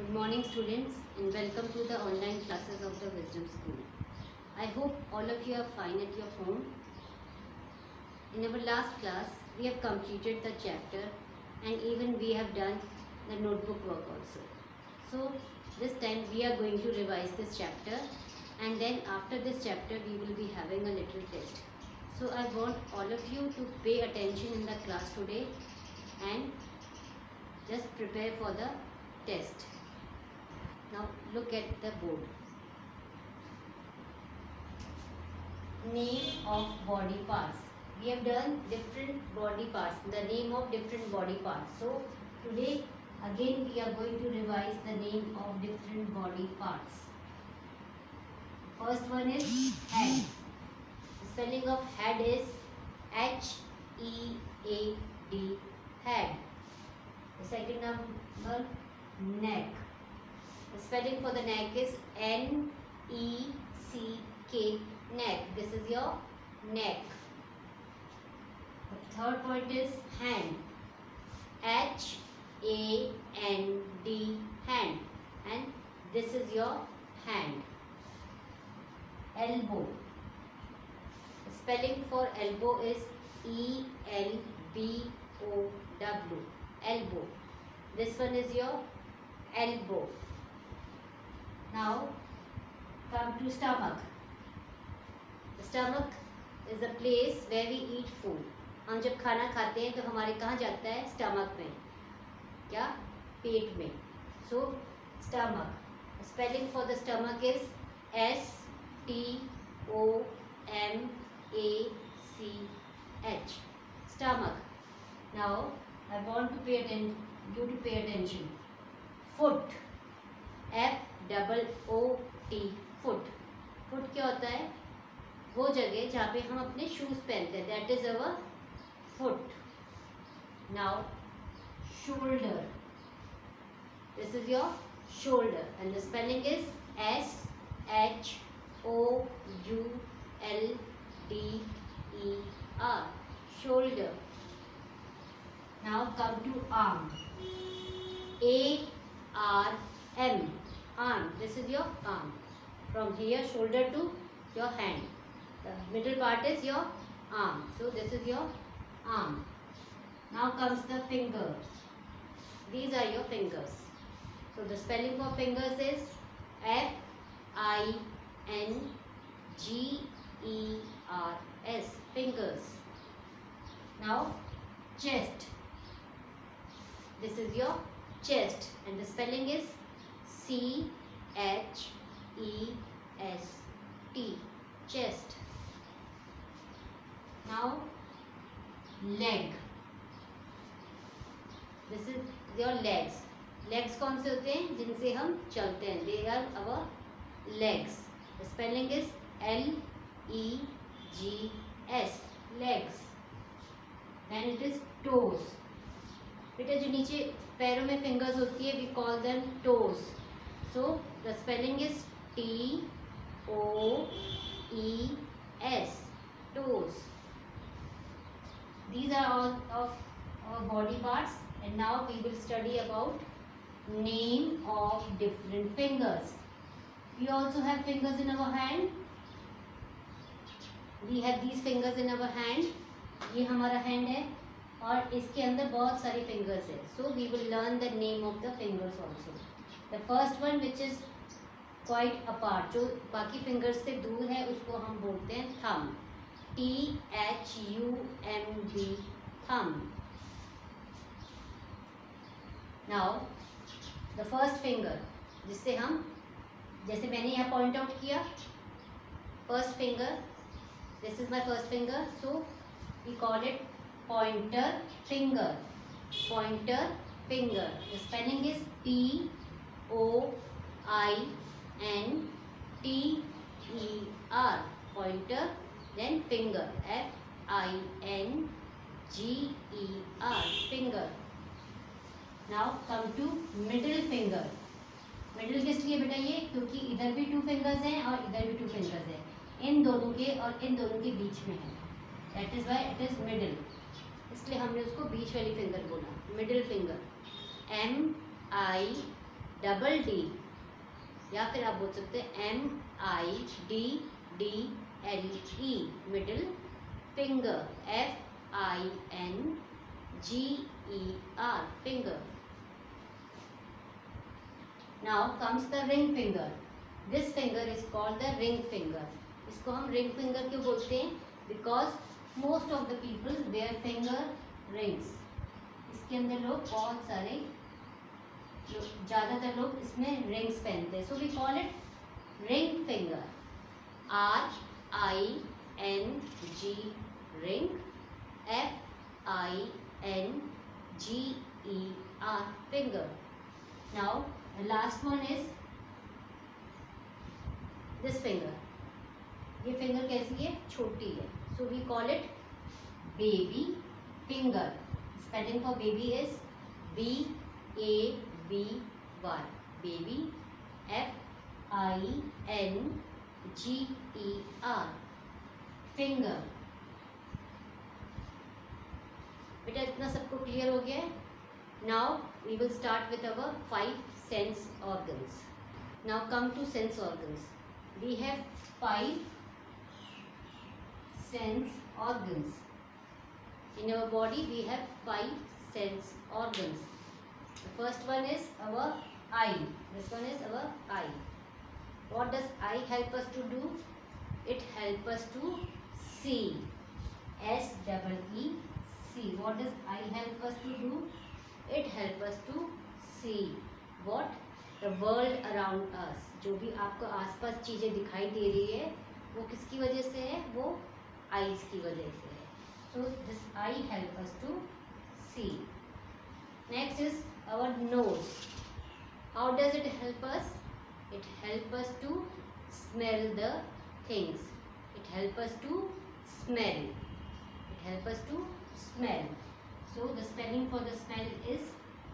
Good morning students and welcome to the online classes of the Wisdom School. I hope all of you are fine at your home. In our last class we have completed the chapter and even we have done the notebook work also. So this time we are going to revise this chapter and then after this chapter we will be having a little test. So I want all of you to pay attention in the class today and just prepare for the test. Now look at the board. Name of body parts. We have done different body parts, the name of different body parts. So today again we are going to revise the name of different body parts. First one is head. The spelling of head is H-E-A-D, head. The second number, neck. The spelling for the neck is N-E-C-K, neck. This is your neck. The third point is hand. H-A-N-D, hand. And this is your hand. Elbow. The spelling for elbow is E-L-B-O-W, elbow. This one is your elbow. Now come to stomach. The stomach is the place where we eat food. हम जब खाना खाते हैं तो हमारे कहाँ जाता है? स्टमक में. क्या? पेट में. So stomach. The spelling for the stomach is S-T-O-M-A-C-H. Stomach. Now I want to pay attention. You to pay attention. Foot. F-O-O-T, foot. Foot क्या होता है? वो जगह जहाँ पे हम अपने शूज पहनते हैं. That is our foot. Now shoulder. This is your shoulder and the spelling is S-H-O-U-L-D-E-R, shoulder. Now come to arm. A-R-M, arm. This is your arm. From here shoulder to your hand. The middle part is your arm. So this is your arm. Now comes the fingers. These are your fingers. So the spelling for fingers is F-I-N-G-E-R-S, fingers. Now chest. This is your chest and the spelling is C-H-E-S-T, chest. Now leg. This is your legs. Legs कौन से होते हैं? जिनसे हम चलते हैं. They are our legs. The spelling is L-E-G-S, legs. Then it is toes. बेटा जो नीचे पैरों में फिंगर्स होती है we call them toes. So the spelling is T-O-E-S, toes. These are all of our body parts and now we will study about name of different fingers. We also have fingers in our hand. We have these fingers in our hand. ये हमारा hand है और इसके अंदर बहुत सारी fingers है. So we will learn the name of the fingers also. The first one which is quite apart, जो बाकी fingers से दूर है उसको हम बोलते हैं thumb. T-H-U-M-B, thumb. Now the first finger जिससे हम, जैसे मैंने यहाँ point out किया, first finger, this is my first finger, so we call it pointer finger. Pointer finger. The spelling is P-O-I-N-T-E-R, pointer, then finger, F-I-N-G-E-R, finger. Now come to middle finger. Middle किस लिए बेटा? ये क्योंकि इधर भी 2 fingers हैं और इधर भी 2 फिंगर्स हैं. इन दोनों के और इन दोनों के बीच में है. That is why it is middle. इसलिए हमने उसको बीच वाली फिंगर बोला, middle finger. M-I double D, या फिर आप बोल सकते हैं MIDDLE, middle finger, FINGER, finger. Now comes the ring finger. This finger is called the ring finger. इसको हम ring finger क्यों बोलते हैं? Because most of the people wear finger rings. इसके अंदर लोग बहुत सारे, ज़्यादातर लोग इसमें rings पहनते हैं. So we call it ring finger. RING, ring. FINGER, finger. Now the last one is this finger. ये finger कैसी है? छोटी है. So we call it baby finger. Spelling for baby is BABY, baby. FINGER, finger. बेटा इतना सबको clear हो गया है? Now we will start with our 5 sense organs. Now come to sense organs. We have 5 sense organs. In our body we have 5 sense organs. The first one is our eye. This one is our eye. What does eye help us to do? It helps us to see. SEE. What does eye help us to do? It helps us to see what the world around us. जो भी आपको आसपास चीज़ें दिखाई दे रही है वो किसकी वजह से है? वो आईज की वजह से है. So this eye helps us to see. Next is our nose. How does it help us? It helps us to smell the things. It helps us to smell. It helps us to smell. So the spelling for the smell is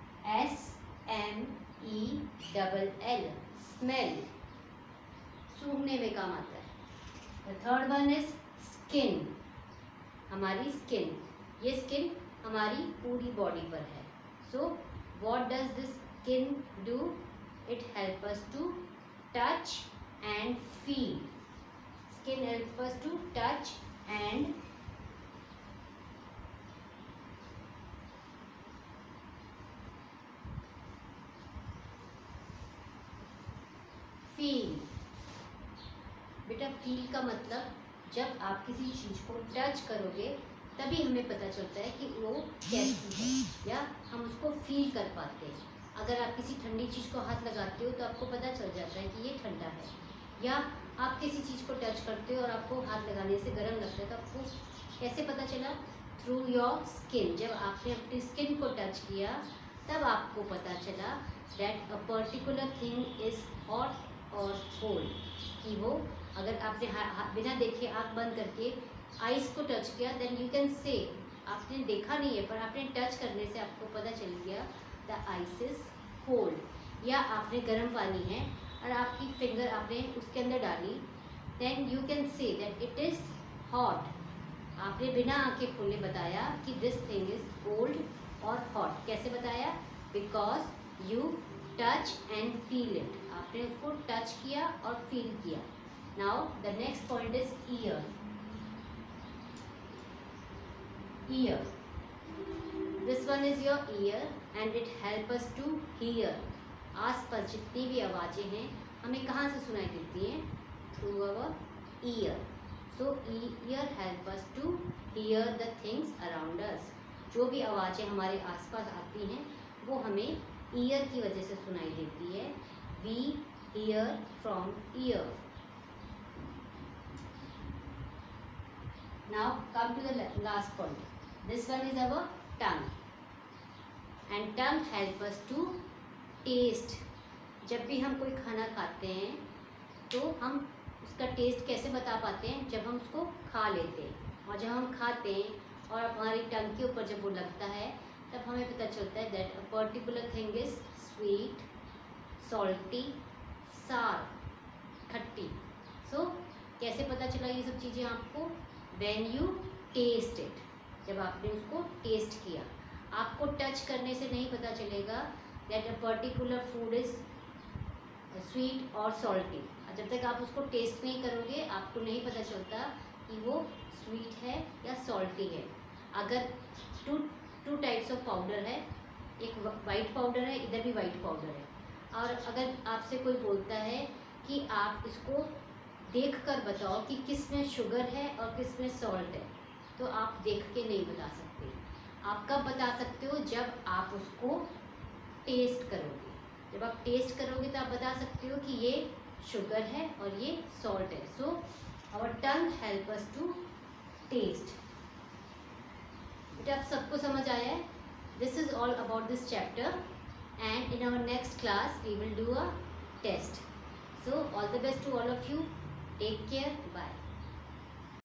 SMELL, smell. सूंघने में काम आता है. The third one is skin. हमारी skin. ये skin हमारी पूरी body पर है. So what does this skin do? It helps us to touch and feel. Skin helps us to touch and feel. बेटा फील का मतलब जब आप किसी चीज़ को टच करोगे तभी हमें पता चलता है कि वो कैसी है, या हम उसको फील कर पाते हैं. अगर आप किसी ठंडी चीज़ को हाथ लगाते हो तो आपको पता चल जाता है कि ये ठंडा है, या आप किसी चीज़ को टच करते हो और आपको हाथ लगाने से गर्म लगता है तो आपको कैसे पता चला? Through your skin. जब आपने अपनी स्किन को टच किया तब आपको पता चला that a particular thing is hot और कोल्ड. कि वो अगर आपने बिना देखे आँख बंद करके आइस को टच किया देन यू कैन से, आपने देखा नहीं है पर आपने टच करने से आपको पता चल गया द आइस इज कोल्ड. या आपने गर्म पानी है और आपकी फिंगर आपने उसके अंदर डाली then you can say that it is hot. आपने बिना आंखें खोले बताया कि दिस थिंग इज कोल्ड और हॉट. कैसे बताया? Because you touch and feel it. आपने उसको टच किया और फील किया. Now the next point is ear. Ear. This one is your ear and it helps us to hear. आसपास जितनी भी आवाज़ें हैं हमें कहाँ से सुनाई देती हैं? Through our ear. So ear helps us to hear the things around us. जो भी आवाज़ें हमारे आसपास आती हैं वो हमें ईयर की वजह से सुनाई देती है. We hear from ear. Now come to the last point. This one is our tongue. And tongue helps us to taste. जब भी हम कोई खाना खाते हैं तो हम उसका टेस्ट कैसे बता पाते हैं? जब हम उसको खा लेते हैं. और जब हम खाते हैं और हमारी टंग के ऊपर जब वो लगता है तब हमें पता चलता है that a particular thing is sweet, salty, sour, खट्टी. सो कैसे पता चला ये सब चीज़ें आपको? When you taste it. जब आपने उसको टेस्ट किया. आपको टच करने से नहीं पता चलेगा that a particular food is sweet और सॉल्टी। जब तक आप उसको टेस्ट नहीं करोगे आपको नहीं पता चलता कि वो स्वीट है या सॉल्टी है। अगर टू टाइप्स ऑफ पाउडर है, एक वाइट पाउडर है, इधर भी वाइट पाउडर है, और अगर आपसे कोई बोलता है कि आप इसको देख कर बताओ कि किस में शुगर है और किस में सॉल्ट है, तो आप देख के नहीं बता सकते। आप कब बता सकते हो? जब आप उसको टेस्ट करोगे। जब आप टेस्ट करोगे तो आप बता सकते हो कि ये शुगर है और ये सॉल्ट है। So our tongue help us to taste. बेटा आप सबको समझ आया है? This is all about this chapter, and in our next class we will do a test. So all the best to all of you. Take care. Bye.